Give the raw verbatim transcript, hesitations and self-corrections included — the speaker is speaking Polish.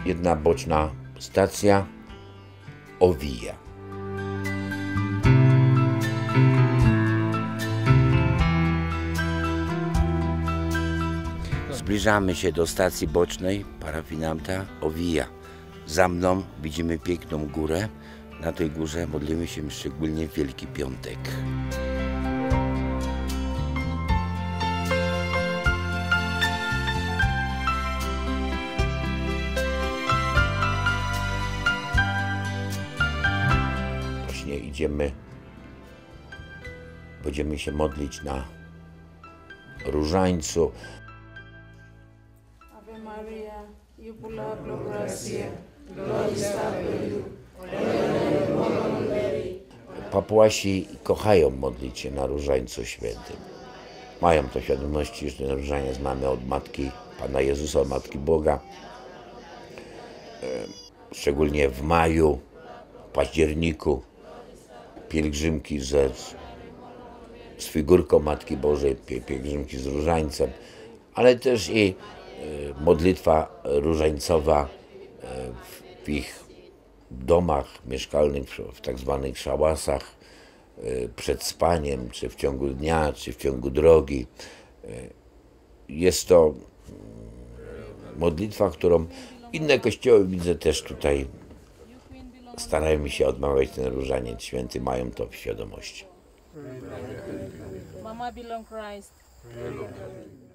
jedna boczna stacja owija. Zbliżamy się do stacji bocznej parafinanta Owija. Za mną widzimy piękną górę. Na tej górze modlimy się szczególnie w Wielki Piątek. Właśnie idziemy, będziemy się modlić na różańcu. Ave Maria, iubula gracia, gloria stabiliu, Papuasi kochają modlić się na różańcu świętym. Mają to świadomości, że ten różaniec mamy od Matki Pana Jezusa, od Matki Boga. Szczególnie w maju, w październiku pielgrzymki ze, z figurką Matki Bożej, pielgrzymki z różańcem, ale też i modlitwa różańcowa w ich domach mieszkalnych, w tak zwanych szałasach, przed spaniem, czy w ciągu dnia, czy w ciągu drogi. Jest to modlitwa, którą inne kościoły, widzę, też tutaj starają się odmawiać ten różaniec święty, mają to w świadomości. Mama belong Christ.